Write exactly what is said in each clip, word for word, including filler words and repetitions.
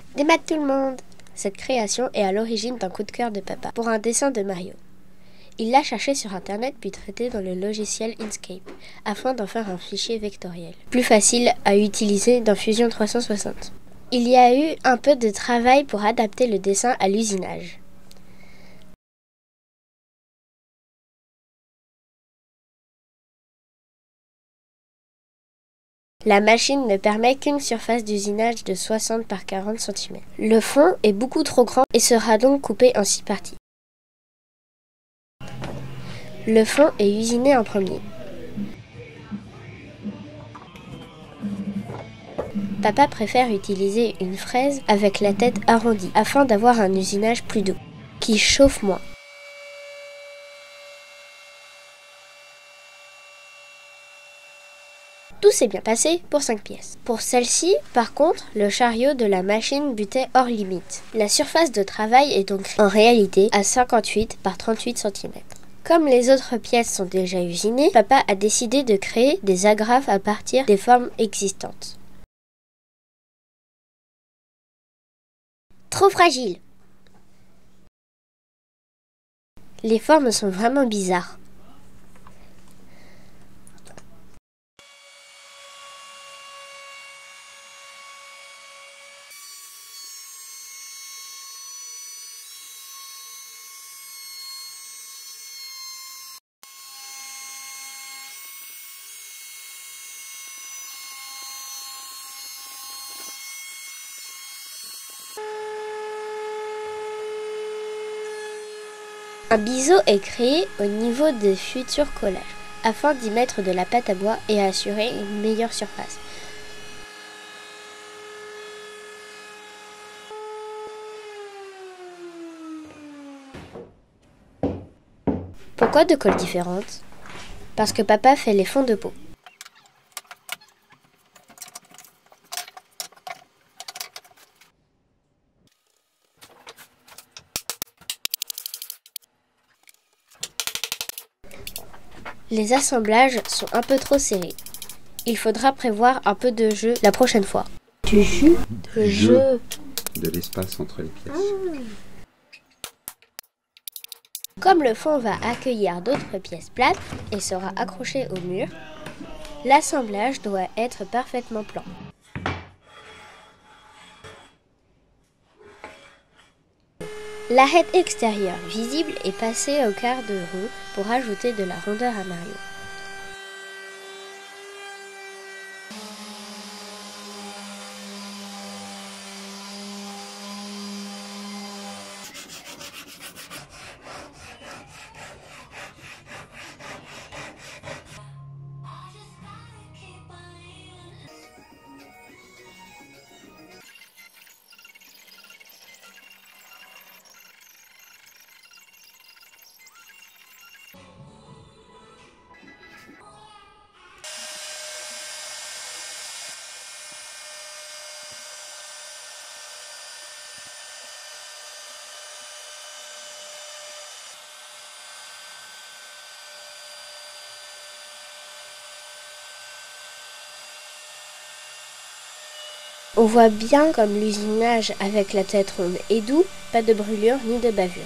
Démat tout le monde! Cette création est à l'origine d'un coup de cœur de papa pour un dessin de Mario. Il l'a cherché sur internet puis traité dans le logiciel Inkscape afin d'en faire un fichier vectoriel, plus facile à utiliser dans Fusion trois cent soixante. Il y a eu un peu de travail pour adapter le dessin à l'usinage. La machine ne permet qu'une surface d'usinage de soixante par quarante centimètres. Le fond est beaucoup trop grand et sera donc coupé en six parties. Le fond est usiné en premier. Papa préfère utiliser une fraise avec la tête arrondie afin d'avoir un usinage plus doux, qui chauffe moins. Tout s'est bien passé pour cinq pièces. Pour celle-ci, par contre, le chariot de la machine butait hors limite. La surface de travail est donc en réalité à cinquante-huit par trente-huit centimètres. Comme les autres pièces sont déjà usinées, papa a décidé de créer des agrafes à partir des formes existantes. Trop fragile! Les formes sont vraiment bizarres. Un biseau est créé au niveau des futurs collages, afin d'y mettre de la pâte à bois et assurer une meilleure surface. Pourquoi deux colles différentes? Parce que papa fait les fonds de peau. Les assemblages sont un peu trop serrés. Il faudra prévoir un peu de jeu la prochaine fois. Du jus De jeu. De l'espace entre les pièces. Ah. Comme le fond va accueillir d'autres pièces plates et sera accroché au mur, l'assemblage doit être parfaitement plan. L'arête extérieure visible est passée au quart de roue pour ajouter de la rondeur à Mario. On voit bien comme l'usinage avec la tête ronde est doux, pas de brûlure ni de bavure.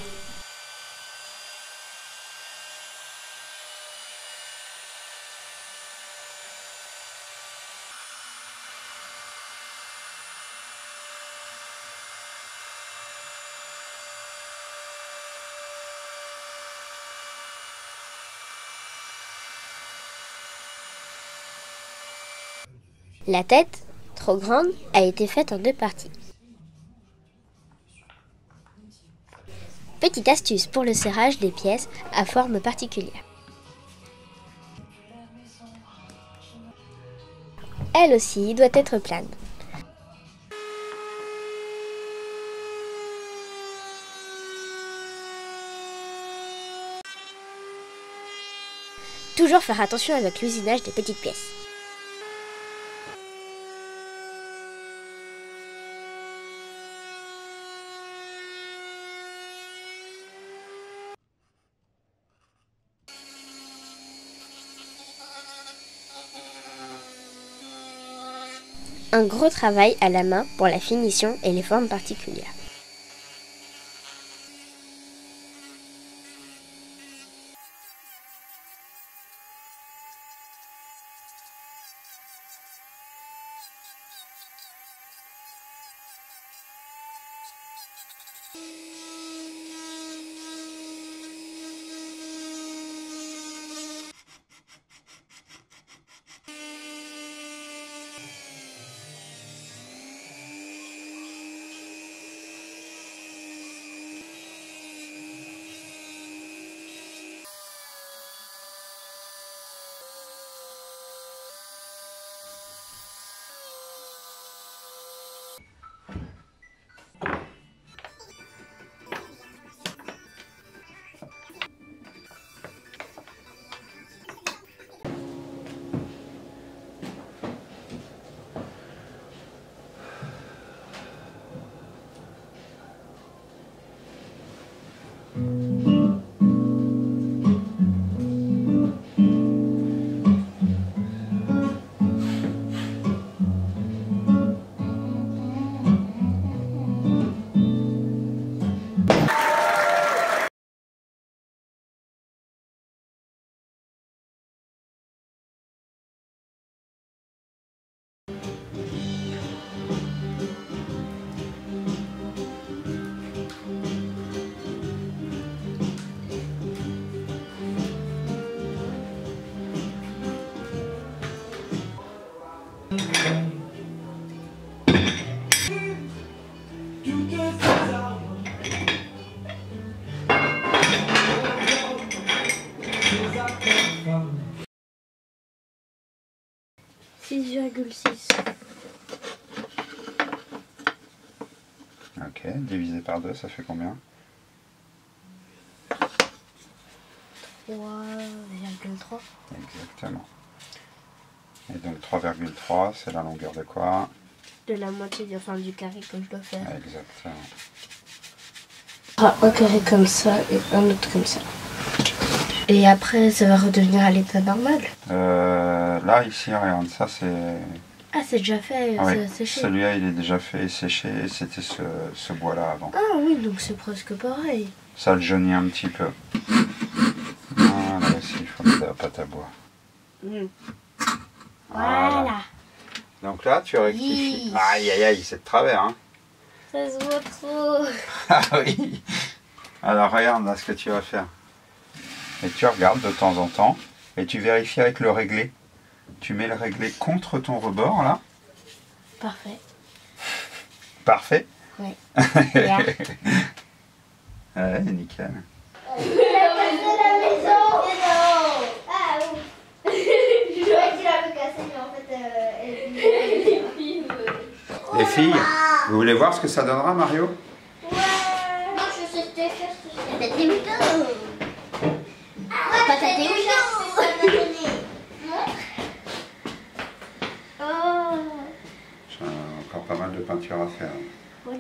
La tête, trop grande, a été faite en deux parties. Petite astuce pour le serrage des pièces à forme particulière. Elle aussi doit être plane. Toujours faire attention avec l'usinage des petites pièces. Un gros travail à la main pour la finition et les formes particulières. six virgule six. Ok, divisé par deux, ça fait combien? trois virgule trois. Exactement. Et donc trois virgule trois, c'est la longueur de quoi? De la moitié du, enfin, du carré que je dois faire. Exactement. Ah, un carré comme ça et un autre comme ça. Et après, ça va redevenir à l'état normal. Euh, là, ici, regarde, ça c'est... Ah, c'est déjà fait, Ah oui, c'est séché. celui-là, il est déjà fait et séché. C'était ce, ce bois-là avant. Ah oui, donc c'est presque pareil. Ça le jaunit un petit peu. Ah, là aussi, il faut mettre de la pâte à bois. Mm. Voilà. Voilà. Donc là, tu rectifies. Oui. Aïe, aïe, aïe, c'est de travers, hein. Ça se voit trop. Ah oui. Alors, regarde là ce que tu vas faire. Et tu regardes de temps en temps et tu vérifies avec le réglé. Tu mets le réglé contre ton rebord, là. Parfait. Parfait. Ouais. Ouais, nickel. Il a cassé la maison. Ah oui. Je croyais qu'il avait cassé, mais en fait, euh, elle... Les filles, vous voulez voir ce que ça donnera, Mario? Ouais. Moi, je sais faire ce que c'est. Patate Windows. Patate Windows. Oh. J'ai encore pas mal de peinture à faire. Voilà.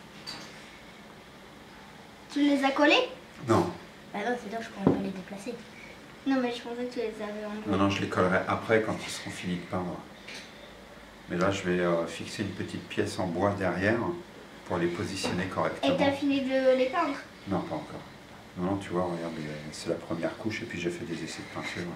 Tu les as collés? Non. Bah non, c'est dommage, je pourrais pas les déplacer. Non, mais je pensais que tu les avais en Non, non, je les collerai après quand ils seront finis de peindre. Mais là, je vais euh, fixer une petite pièce en bois derrière pour les positionner correctement. Et t'as fini de les peindre? Non, pas encore. Non, non, tu vois, regarde, c'est la première couche et puis j'ai fait des essais de peinture.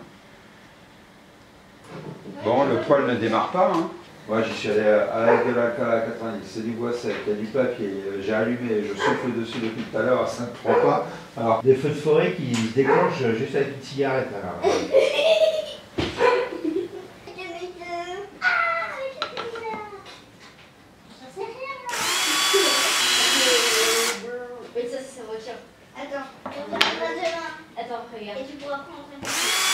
Bon, le poêle ne démarre pas, hein. Moi, j'y suis allé avec de la K quatre-vingt-dix, c'est du bois sec, il y a du papier, j'ai allumé, je souffle dessus depuis tout à l'heure, ça ne prend pas. Alors, des feux de forêt qui se déclenchent juste avec une cigarette, alors. Mais ça, ça retient. Attends, maintenant. Attends, regarde. Et tu pourras prendre un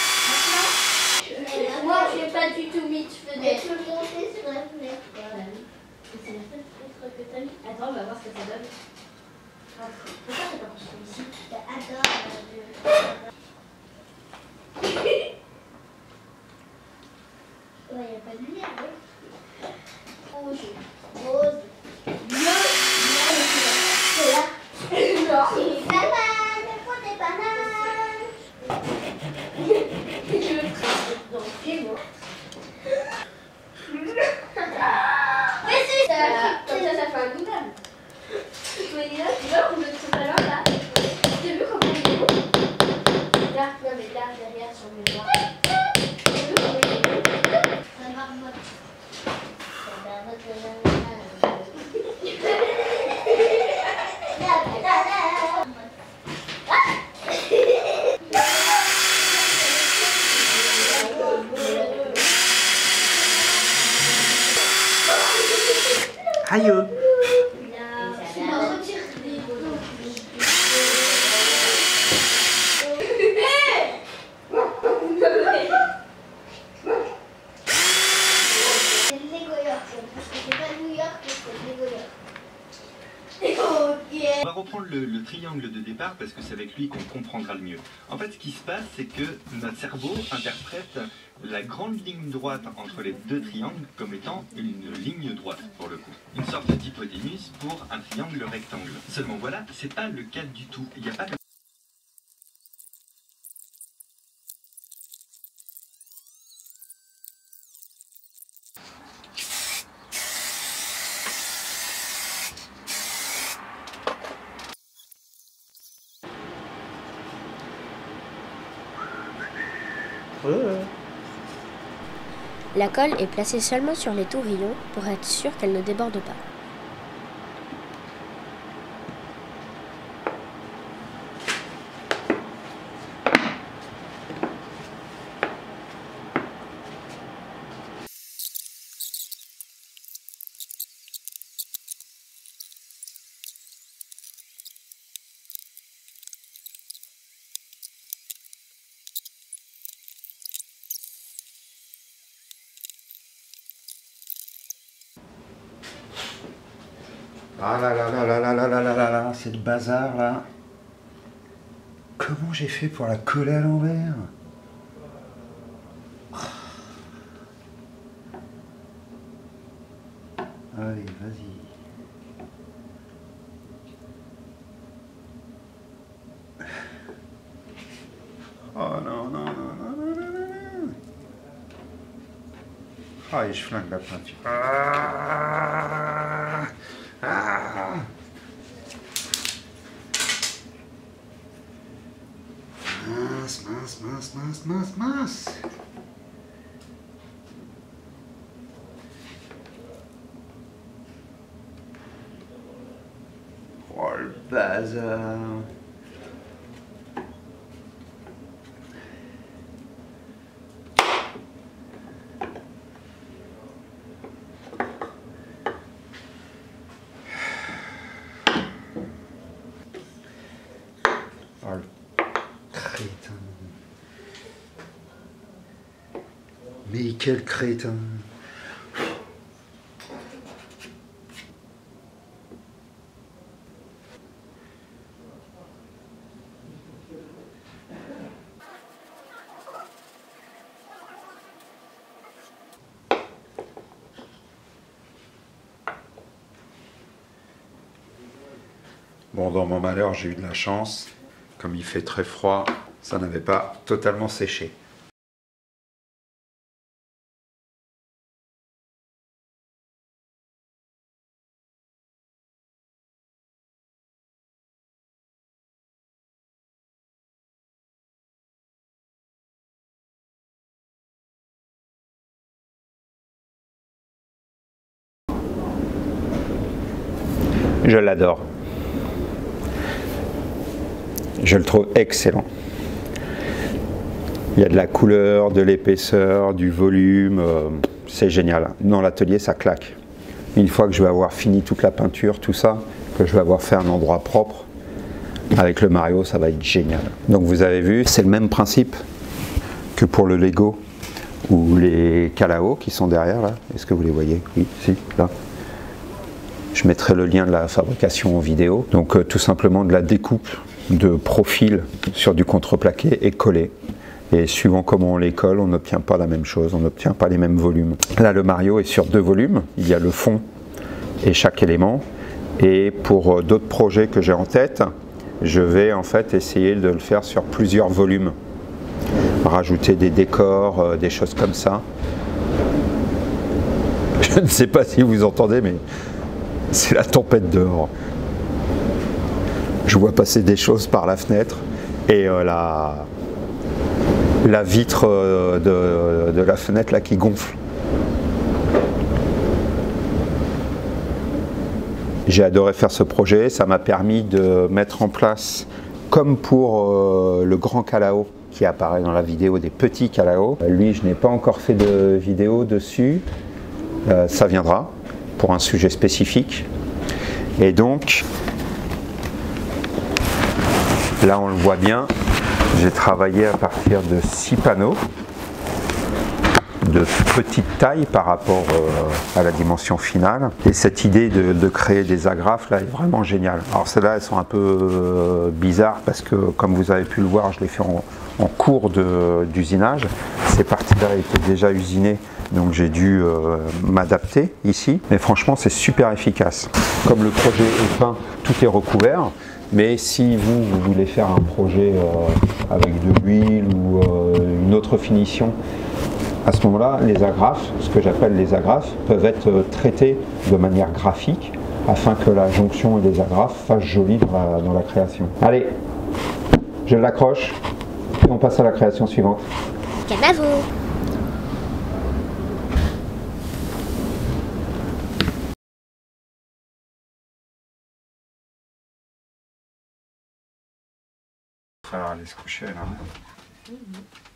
Moi, je n'ai pas du tout mis de Et fenêtre. tu peux monter sur la fenêtre. C'est la seule fenêtre que t'as mis. Attends, on va voir ce que ça donne. Pourquoi t'as pas construit ici? Attends. Il n'y a pas de lumière, oui. Rouge, rose, bleu, c'est là. Non. Banane, prends des bananes. Je le ferai dans le film. On va reprendre le, le triangle de départ parce que c'est avec lui qu'on comprendra le mieux. En fait, ce qui se passe, c'est que notre cerveau interprète la grande ligne droite entre les deux triangles comme étant une ligne droite, pour le coup. Une sorte d'hypoténuse pour un triangle rectangle. Seulement voilà, c'est pas le cas du tout. Il n'y a pas comme... La colle est placée seulement sur les tourillons pour être sûr qu'elle ne déborde pas. Ah là là là là là là là là là là, c'est le bazar là. Comment j'ai fait pour la coller à l'envers? Allez, vas-y. Oh non, non, non, non, non, non, non. Ah, et je flingue la peinture. Ah, ah. Mince, mince, mince, mince, mince, mince. Oh le bazar. Oh le crétin. Mais quel crétin. Bon, dans mon malheur, j'ai eu de la chance. Comme il fait très froid, ça n'avait pas totalement séché. Je l'adore. Je le trouve excellent. Il y a de la couleur, de l'épaisseur, du volume, euh, c'est génial. Dans l'atelier, ça claque. Une fois que je vais avoir fini toute la peinture, tout ça, que je vais avoir fait un endroit propre, avec le Mario, ça va être génial. Donc vous avez vu, c'est le même principe que pour le Lego ou les Calao qui sont derrière là. Est-ce que vous les voyez? Oui, si, là. Je mettrai le lien de la fabrication en vidéo. Donc euh, tout simplement de la découpe de profil sur du contreplaqué et collé. Et suivant comment on les colle, on n'obtient pas la même chose, on n'obtient pas les mêmes volumes. Là, le Mario est sur deux volumes. Il y a le fond et chaque élément. Et pour euh, d'autres projets que j'ai en tête, je vais en fait essayer de le faire sur plusieurs volumes. Rajouter des décors, euh, des choses comme ça. Je ne sais pas si vous entendez, mais c'est la tempête dehors. Je vois passer des choses par la fenêtre et euh, la, la vitre euh, de, de la fenêtre là qui gonfle. J'ai adoré faire ce projet, ça m'a permis de mettre en place, comme pour euh, le grand Calao qui apparaît dans la vidéo, des petits Calao. Lui, je n'ai pas encore fait de vidéo dessus, euh, ça viendra pour un sujet spécifique. Et donc, là on le voit bien, j'ai travaillé à partir de six panneaux de petite taille par rapport euh, à la dimension finale. Et cette idée de, de créer des agrafes là est vraiment géniale. Alors celles-là, elles sont un peu euh, bizarres parce que, comme vous avez pu le voir, je les fais en, en cours d'usinage. Ces parties-là étaient déjà usinées, donc j'ai dû euh, m'adapter ici. Mais franchement, c'est super efficace. Comme le projet est peint, tout est recouvert. Mais si vous, vous voulez faire un projet euh, avec de l'huile ou euh, une autre finition, à ce moment-là, les agrafes, ce que j'appelle les agrafes, peuvent être euh, traitées de manière graphique afin que la jonction et les agrafes fassent joli dans la, dans la création. Allez, je l'accroche et on passe à la création suivante. Canavo. Il va falloir aller se coucher là.